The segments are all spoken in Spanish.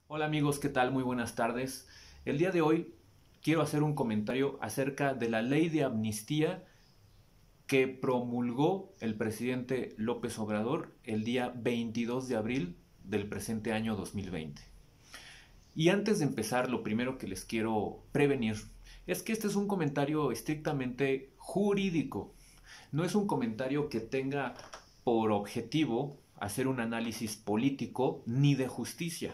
Hola amigos, ¿qué tal? Muy buenas tardes. El día de hoy quiero hacer un comentario acerca de la ley de amnistía que promulgó el presidente López Obrador el día 22 de abril del presente año 2020. Y antes de empezar, lo primero que les quiero prevenir es que este es un comentario estrictamente jurídico. No es un comentario que tenga por objetivo hacer un análisis político ni de justicia,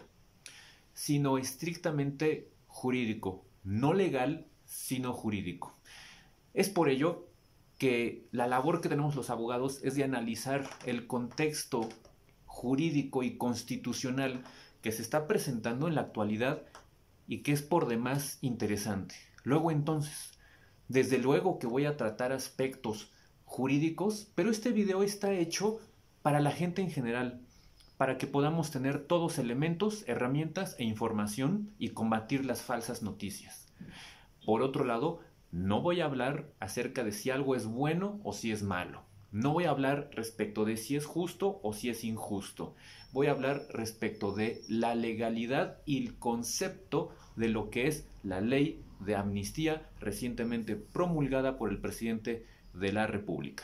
sino estrictamente jurídico, no legal, sino jurídico. Es por ello que la labor que tenemos los abogados es de analizar el contexto jurídico y constitucional que se está presentando en la actualidad y que es por demás interesante. Luego entonces, desde luego que voy a tratar aspectos jurídicos, pero este video está hecho para la gente en general, para que podamos tener todos elementos, herramientas e información y combatir las falsas noticias. Por otro lado, no voy a hablar acerca de si algo es bueno o si es malo. No voy a hablar respecto de si es justo o si es injusto. Voy a hablar respecto de la legalidad y el concepto de lo que es la ley de amnistía recientemente promulgada por el presidente de la República.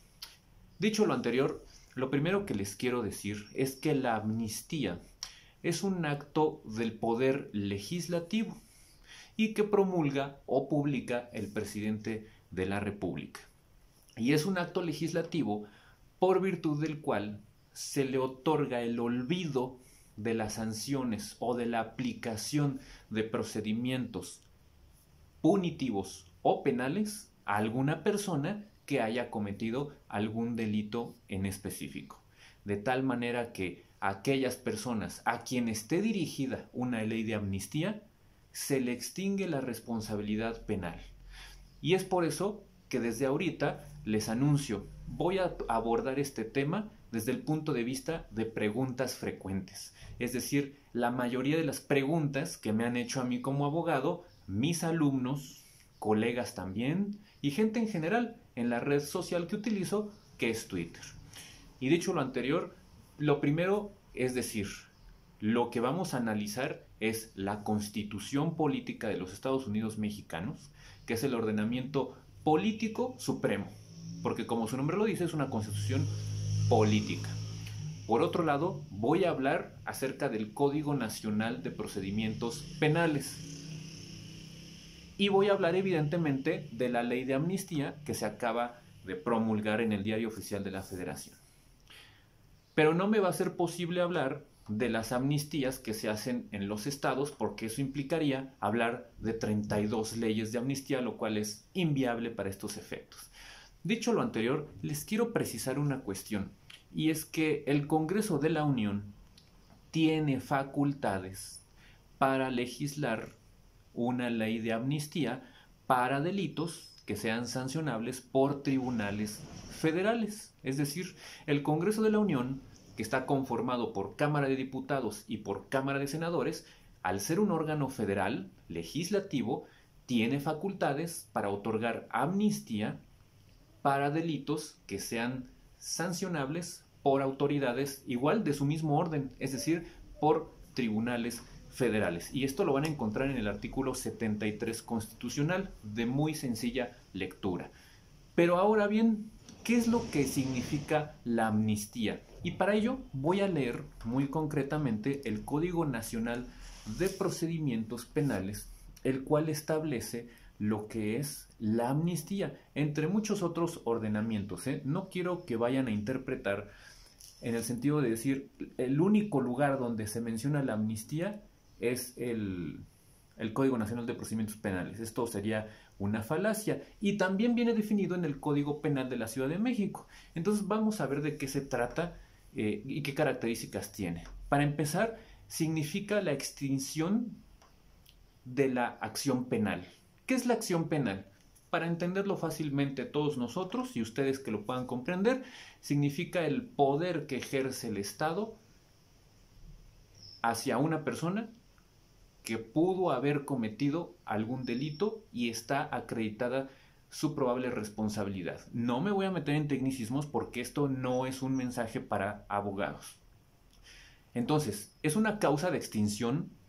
Dicho lo anterior, lo primero que les quiero decir es que la amnistía es un acto del poder legislativo y que promulga o publica el presidente de la República. Y es un acto legislativo por virtud del cual se le otorga el olvido de las sanciones o de la aplicación de procedimientos punitivos o penales a alguna persona que haya cometido algún delito en específico. De tal manera que a aquellas personas a quien esté dirigida una ley de amnistía, se le extingue la responsabilidad penal. Y es por eso que desde ahorita les anuncio, voy a abordar este tema desde el punto de vista de preguntas frecuentes. Es decir, la mayoría de las preguntas que me han hecho a mí como abogado, mis alumnos, colegas también, y gente en general en la red social que utilizo, que es Twitter. Y dicho lo anterior, lo primero es decir, lo que vamos a analizar es la Constitución Política de los Estados Unidos Mexicanos, que es el ordenamiento político supremo, porque como su nombre lo dice, es una constitución política. Por otro lado, voy a hablar acerca del Código Nacional de Procedimientos Penales. Y voy a hablar evidentemente de la ley de amnistía que se acaba de promulgar en el Diario Oficial de la Federación. Pero no me va a ser posible hablar de las amnistías que se hacen en los estados, porque eso implicaría hablar de 32 leyes de amnistía, lo cual es inviable para estos efectos. Dicho lo anterior, les quiero precisar una cuestión, y es que el Congreso de la Unión tiene facultades para legislar una ley de amnistía para delitos que sean sancionables por tribunales federales. Es decir, el Congreso de la Unión, que está conformado por Cámara de Diputados y por Cámara de Senadores, al ser un órgano federal legislativo, tiene facultades para otorgar amnistía para delitos que sean sancionables por autoridades igual de su mismo orden, es decir, por tribunales federales. Y esto lo van a encontrar en el artículo 73 constitucional, de muy sencilla lectura. Pero ahora bien, ¿qué es lo que significa la amnistía? Y para ello voy a leer muy concretamente el Código Nacional de Procedimientos Penales, el cual establece lo que es la amnistía, entre muchos otros ordenamientos. No quiero que vayan a interpretar en el sentido de decir el único lugar donde se menciona la amnistía es el Código Nacional de Procedimientos Penales. Esto sería una falacia, y también viene definido en el Código Penal de la Ciudad de México. Entonces vamos a ver de qué se trata y qué características tiene. Para empezar, significa la extinción de la acción penal. ¿Qué es la acción penal? Para entenderlo fácilmente todos nosotros y ustedes que lo puedan comprender, significa el poder que ejerce el Estado hacia una persona que pudo haber cometido algún delito y está acreditada su probable responsabilidad. No me voy a meter en tecnicismos porque esto no es un mensaje para abogados. Entonces, es una causa de extinción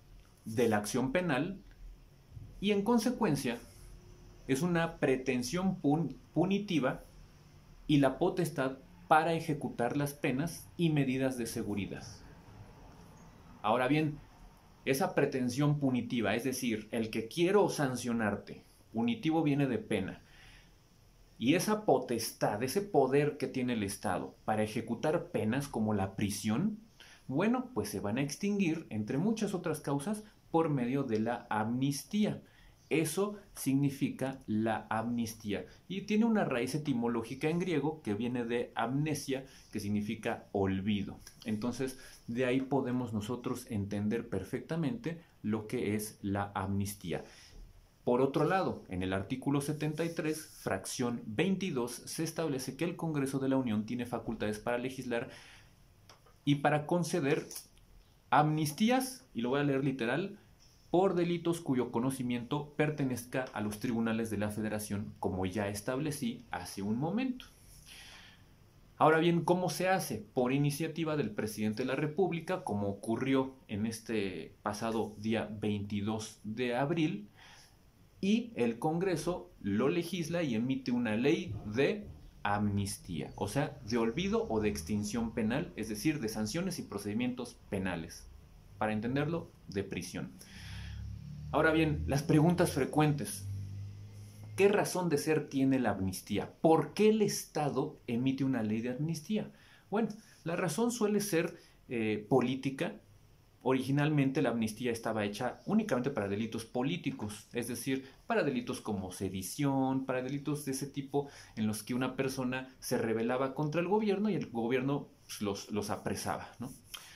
de la acción penal y en consecuencia es una pretensión punitiva y la potestad para ejecutar las penas y medidas de seguridad. Ahora bien, esa pretensión punitiva, es decir, el que quiero sancionarte, punitivo viene de pena, y esa potestad, ese poder que tiene el Estado para ejecutar penas como la prisión, bueno, pues se van a extinguir, entre muchas otras causas, por medio de la amnistía. Eso significa la amnistía y tiene una raíz etimológica en griego que viene de amnesia, que significa olvido. Entonces, de ahí podemos nosotros entender perfectamente lo que es la amnistía. Por otro lado, en el artículo 73, fracción 22, se establece que el Congreso de la Unión tiene facultades para legislar y para conceder amnistías, y lo voy a leer literal, por delitos cuyo conocimiento pertenezca a los tribunales de la Federación, como ya establecí hace un momento. Ahora bien, ¿cómo se hace? Por iniciativa del presidente de la República, como ocurrió en este pasado día 22 de abril, y el Congreso lo legisla y emite una ley de amnistía, o sea, de olvido o de extinción penal, es decir, de sanciones y procedimientos penales. Para entenderlo, de prisión. Ahora bien, las preguntas frecuentes. ¿Qué razón de ser tiene la amnistía? ¿Por qué el Estado emite una ley de amnistía? Bueno, la razón suele ser política. Originalmente la amnistía estaba hecha únicamente para delitos políticos, es decir, para delitos como sedición, para delitos de ese tipo en los que una persona se rebelaba contra el gobierno y el gobierno los apresaba, ¿no?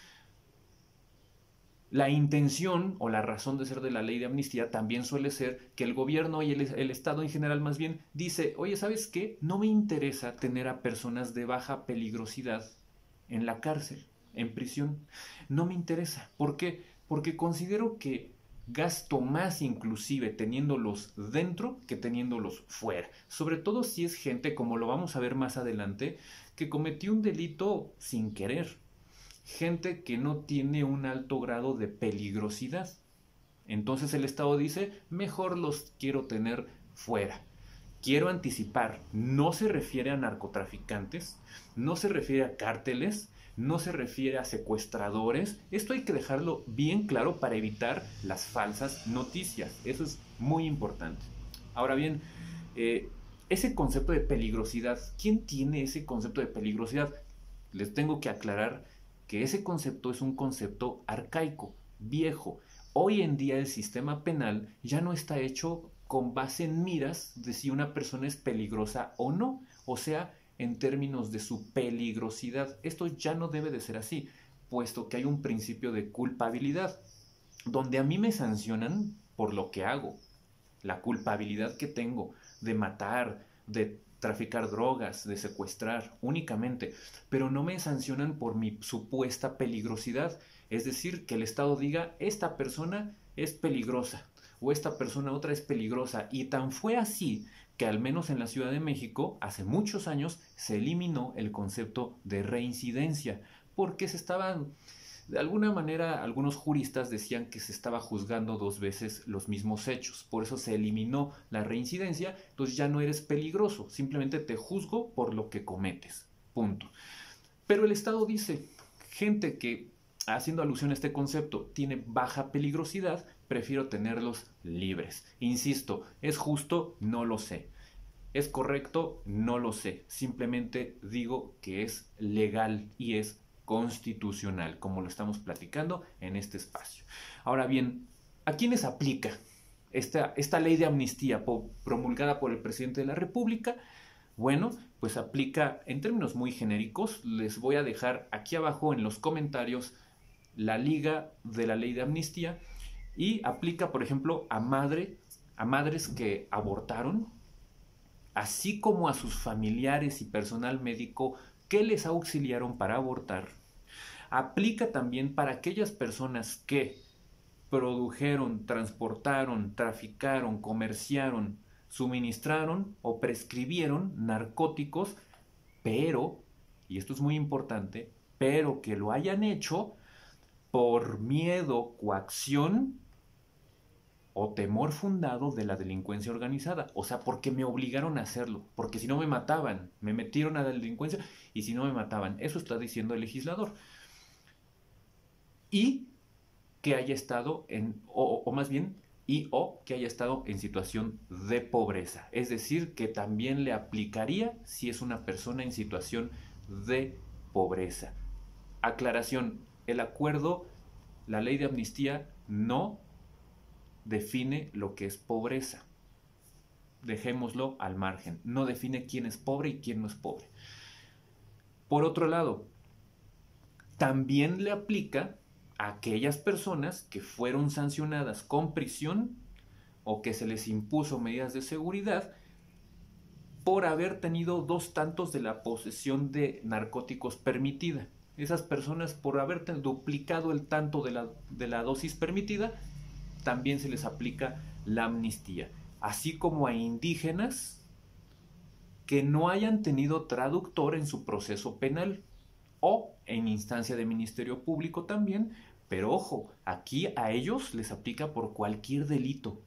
La intención o la razón de ser de la ley de amnistía también suele ser que el gobierno y el Estado en general más bien dice, oye, ¿sabes qué? No me interesa tener a personas de baja peligrosidad en la cárcel, en prisión. No me interesa. ¿Por qué? Porque considero que gasto más inclusive teniéndolos dentro que teniéndolos fuera. Sobre todo si es gente, como lo vamos a ver más adelante, que cometió un delito sin querer. Gente que no tiene un alto grado de peligrosidad. Entonces el Estado dice, mejor los quiero tener fuera. Quiero anticipar, no se refiere a narcotraficantes, no se refiere a cárteles, no se refiere a secuestradores. Esto hay que dejarlo bien claro para evitar las falsas noticias. Eso es muy importante. Ahora bien, ese concepto de peligrosidad, ¿quién tiene ese concepto de peligrosidad? Les tengo que aclarar que ese concepto es un concepto arcaico, viejo. Hoy en día el sistema penal ya no está hecho con base en miras de si una persona es peligrosa o no, o sea, en términos de su peligrosidad. Esto ya no debe de ser así, puesto que hay un principio de culpabilidad, donde a mí me sancionan por lo que hago, la culpabilidad que tengo de matar, de traficar drogas, de secuestrar únicamente, pero no me sancionan por mi supuesta peligrosidad, es decir, que el Estado diga, esta persona es peligrosa o esta persona otra es peligrosa, y tan fue así que al menos en la Ciudad de México hace muchos años se eliminó el concepto de reincidencia, porque se estaban, de alguna manera, algunos juristas decían que se estaba juzgando dos veces los mismos hechos. Por eso se eliminó la reincidencia. Entonces ya no eres peligroso. Simplemente te juzgo por lo que cometes. Punto. Pero el Estado dice, gente que, haciendo alusión a este concepto, tiene baja peligrosidad, prefiero tenerlos libres. Insisto, ¿es justo? No lo sé. ¿Es correcto? No lo sé. Simplemente digo que es legal y es constitucional, como lo estamos platicando en este espacio. Ahora bien, ¿a quiénes aplica esta ley de amnistía promulgada por el presidente de la República? Bueno, pues aplica en términos muy genéricos. Les voy a dejar aquí abajo en los comentarios la liga de la ley de amnistía y aplica, por ejemplo, a madres que abortaron, así como a sus familiares y personal médico que les auxiliaron para abortar. Aplica también para aquellas personas que produjeron, transportaron, traficaron, comerciaron, suministraron o prescribieron narcóticos, pero, y esto es muy importante, pero que lo hayan hecho por miedo, coacción o temor fundado de la delincuencia organizada. O sea, porque me obligaron a hacerlo, porque si no me mataban, me metieron a la delincuencia y si no me mataban. Eso está diciendo el legislador. Y que haya estado o más bien, o que haya estado en situación de pobreza. Es decir, que también le aplicaría si es una persona en situación de pobreza. Aclaración, el acuerdo, la ley de amnistía no define lo que es pobreza. Dejémoslo al margen. No define quién es pobre y quién no es pobre. Por otro lado, también le aplica a aquellas personas que fueron sancionadas con prisión o que se les impuso medidas de seguridad por haber tenido 2 tantos de la posesión de narcóticos permitida. Esas personas, por haber duplicado el tanto de la dosis permitida, también se les aplica la amnistía. Así como a indígenas que no hayan tenido traductor en su proceso penal o en instancia de Ministerio Público también, pero ojo, aquí a ellos les aplica por cualquier delito,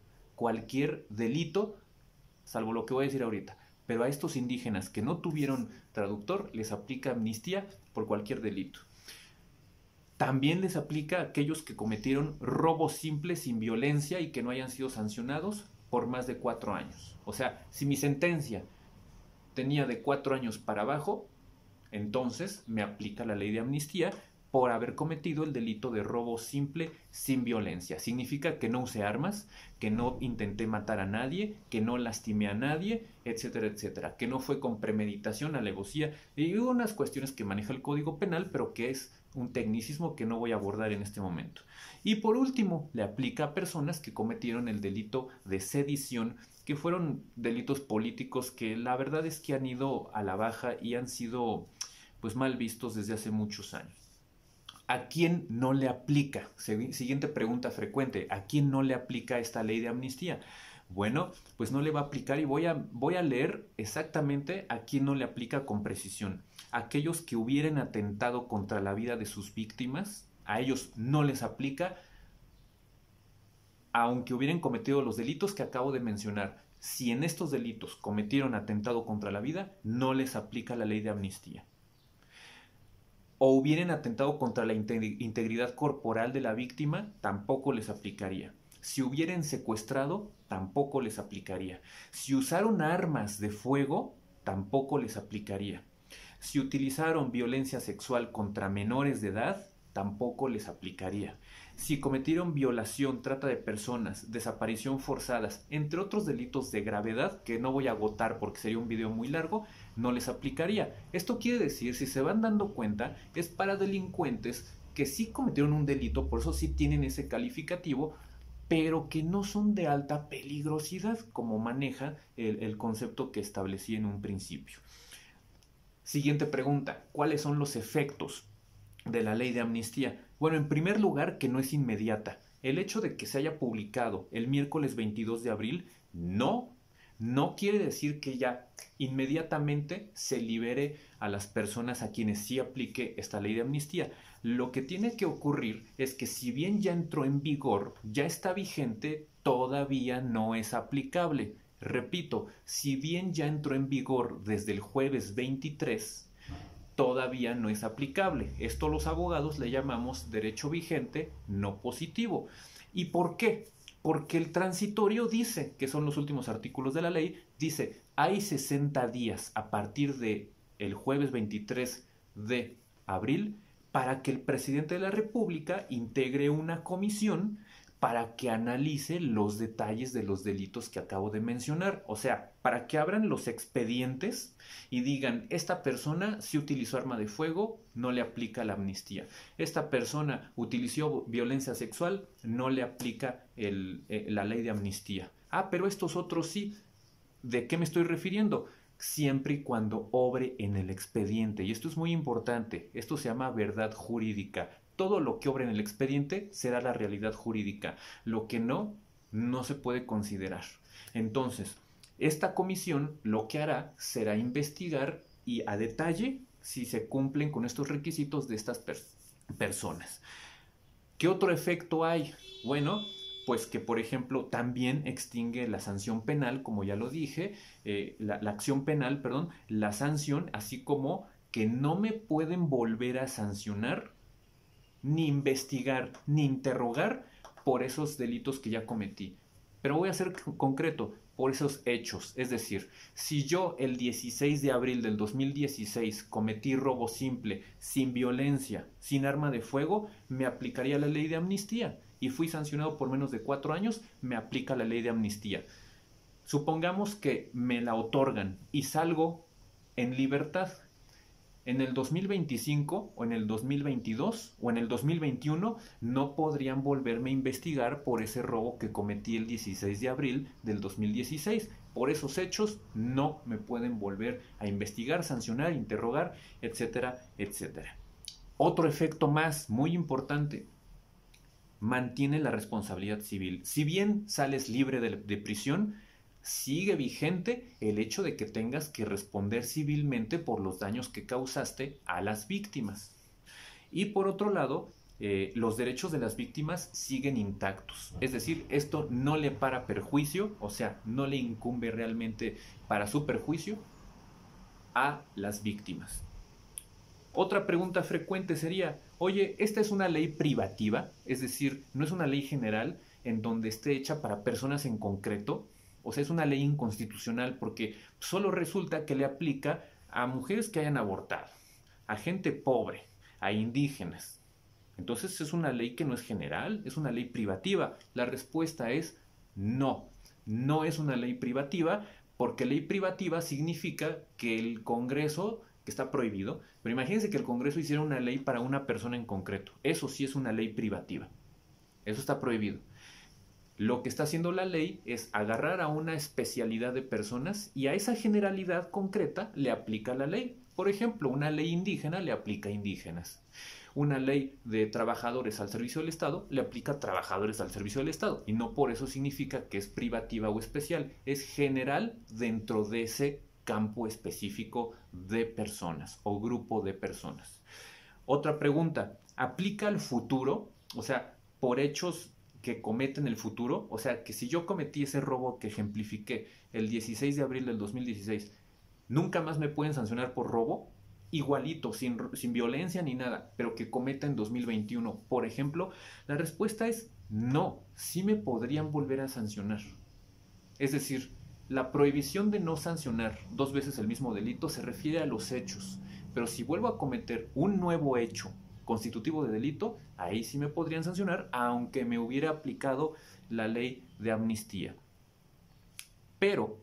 salvo lo que voy a decir ahorita. Pero a estos indígenas que no tuvieron traductor les aplica amnistía por cualquier delito. También les aplica a aquellos que cometieron robo simple sin violencia y que no hayan sido sancionados por más de 4 años. O sea, si mi sentencia tenía de 4 años para abajo, entonces me aplica la ley de amnistía por haber cometido el delito de robo simple sin violencia. Significa que no usé armas, que no intenté matar a nadie, que no lastimé a nadie, etcétera, etcétera. Que no fue con premeditación, alevosía y unas cuestiones que maneja el Código Penal, pero que es un tecnicismo que no voy a abordar en este momento. Y por último, le aplica a personas que cometieron el delito de sedición, que fueron delitos políticos que la verdad es que han ido a la baja y han sido pues mal vistos desde hace muchos años. ¿A quién no le aplica? Siguiente pregunta frecuente. ¿A quién no le aplica esta ley de amnistía? Bueno, pues no le va a aplicar y voy a leer exactamente a quién no le aplica con precisión. Aquellos que hubieran atentado contra la vida de sus víctimas, a ellos no les aplica, aunque hubieran cometido los delitos que acabo de mencionar. Si en estos delitos cometieron atentado contra la vida, no les aplica la ley de amnistía. O hubieran atentado contra la integridad corporal de la víctima, tampoco les aplicaría. Si hubieran secuestrado, tampoco les aplicaría. Si usaron armas de fuego, tampoco les aplicaría. Si utilizaron violencia sexual contra menores de edad, tampoco les aplicaría. Si cometieron violación, trata de personas, desaparición forzadas, entre otros delitos de gravedad que no voy a agotar porque sería un video muy largo, no les aplicaría. Esto quiere decir, si se van dando cuenta, es para delincuentes que sí cometieron un delito, por eso sí tienen ese calificativo, pero que no son de alta peligrosidad, como maneja el concepto que establecí en un principio. Siguiente pregunta, ¿cuáles son los efectos de la ley de amnistía? Bueno, en primer lugar, que no es inmediata. El hecho de que se haya publicado el miércoles 22 de abril no quiere decir que ya inmediatamente se libere a las personas a quienes sí aplique esta ley de amnistía. Lo que tiene que ocurrir es que si bien ya entró en vigor, ya está vigente, todavía no es aplicable. Repito, si bien ya entró en vigor desde el jueves 23, todavía no es aplicable. Esto los abogados le llamamos derecho vigente no positivo. ¿Y por qué? Porque el transitorio dice, que son los últimos artículos de la ley, dice, hay 60 días a partir de el jueves 23 de abril para que el presidente de la República integre una comisión para que analice los detalles de los delitos que acabo de mencionar. O sea, para que abran los expedientes y digan, esta persona sí utilizó arma de fuego, no le aplica la amnistía. Esta persona utilizó violencia sexual, no le aplica la ley de amnistía. Ah, pero estos otros sí. ¿De qué me estoy refiriendo? Siempre y cuando obre en el expediente. Y esto es muy importante. Esto se llama verdad jurídica. Todo lo que obre en el expediente será la realidad jurídica. Lo que no se puede considerar. Entonces, esta comisión lo que hará será investigar y a detalle si se cumplen con estos requisitos de estas personas. ¿Qué otro efecto hay? Bueno, Pues que, por ejemplo, también extingue la sanción penal, como ya lo dije, la acción penal, perdón, la sanción, así como que no me pueden volver a sancionar, ni investigar, ni interrogar por esos delitos que ya cometí. Pero voy a ser concreto, por esos hechos. Es decir, si yo el 16 de abril del 2016 cometí robo simple, sin violencia, sin arma de fuego, me aplicaría la ley de amnistía. Y fui sancionado por menos de 4 años, me aplica la ley de amnistía. Supongamos que me la otorgan y salgo en libertad. En el 2025 o en el 2022 o en el 2021 no podrían volverme a investigar por ese robo que cometí el 16 de abril del 2016. Por esos hechos no me pueden volver a investigar, sancionar, interrogar, etcétera, etcétera. Otro efecto más muy importante: mantiene la responsabilidad civil. Si bien sales libre de prisión, sigue vigente el hecho de que tengas que responder civilmente por los daños que causaste a las víctimas. Y por otro lado, los derechos de las víctimas siguen intactos. Es decir, esto no le para perjuicio, o sea, no le incumbe realmente para su perjuicio a las víctimas. Otra pregunta frecuente sería: oye, ¿esta es una ley privativa? Es decir, ¿no es una ley general en donde esté hecha para personas en concreto? O sea, es una ley inconstitucional porque solo resulta que le aplica a mujeres que hayan abortado, a gente pobre, a indígenas. Entonces es una ley que no es general, es una ley privativa. La respuesta es no, no es una ley privativa, porque ley privativa significa que el Congreso, que está prohibido, pero imagínense que el Congreso hiciera una ley para una persona en concreto. Eso sí es una ley privativa. Eso está prohibido. Lo que está haciendo la ley es agarrar a una especialidad de personas y a esa generalidad concreta le aplica la ley. Por ejemplo, una ley indígena le aplica a indígenas. Una ley de trabajadores al servicio del Estado le aplica a trabajadores al servicio del Estado. Y no por eso significa que es privativa o especial. Es general dentro de ese campo específico de personas o grupo de personas. Otra pregunta: ¿aplica al futuro? O sea, por hechos que cometen el futuro. O sea, que si yo cometí ese robo que ejemplifiqué el 16 de abril del 2016, ¿nunca más me pueden sancionar por robo? Igualito, sin violencia ni nada, pero que cometa en 2021, por ejemplo. La respuesta es no, sí me podrían volver a sancionar. Es decir, la prohibición de no sancionar 2 veces el mismo delito se refiere a los hechos, pero si vuelvo a cometer un nuevo hecho constitutivo de delito, ahí sí me podrían sancionar, aunque me hubiera aplicado la ley de amnistía. Pero,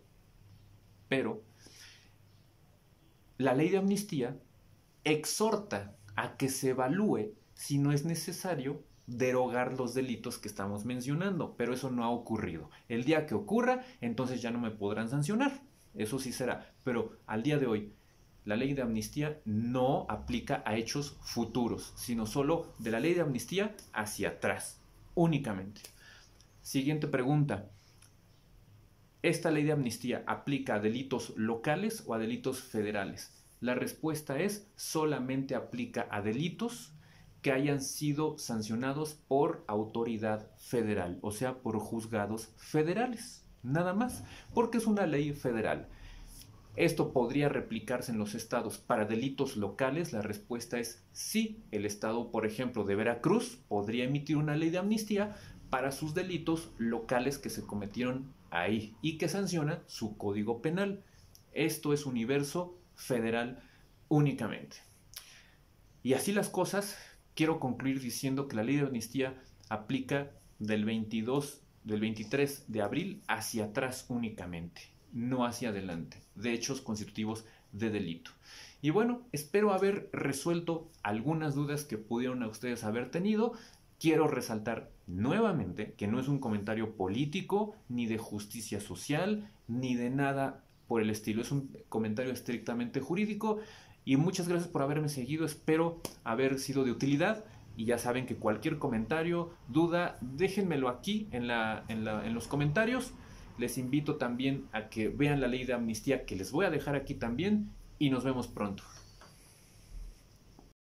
la ley de amnistía exhorta a que se evalúe si no es necesario derogar los delitos que estamos mencionando, pero eso no ha ocurrido. El día que ocurra, entonces ya no me podrán sancionar, eso sí será, pero al día de hoy la ley de amnistía no aplica a hechos futuros, sino solo de la ley de amnistía hacia atrás, únicamente. Siguiente pregunta: ¿esta ley de amnistía aplica a delitos locales o a delitos federales? La respuesta es: solamente aplica a delitos que hayan sido sancionados por autoridad federal, o sea, por juzgados federales, nada más, porque es una ley federal. ¿Esto podría replicarse en los estados para delitos locales? La respuesta es sí. El estado, por ejemplo, de Veracruz podría emitir una ley de amnistía para sus delitos locales que se cometieron ahí y que sanciona su código penal. Esto es universo federal únicamente. Y así las cosas, quiero concluir diciendo que la ley de amnistía aplica del 23 de abril hacia atrás únicamente, no hacia adelante, de hechos constitutivos de delito. Y bueno, espero haber resuelto algunas dudas que pudieron a ustedes haber tenido. Quiero resaltar nuevamente que no es un comentario político, ni de justicia social, ni de nada por el estilo. Es un comentario estrictamente jurídico. Y muchas gracias por haberme seguido. Espero haber sido de utilidad. Y ya saben que cualquier comentario, duda, déjenmelo aquí en los comentarios. Les invito también a que vean la ley de amnistía, que les voy a dejar aquí también. Y nos vemos pronto.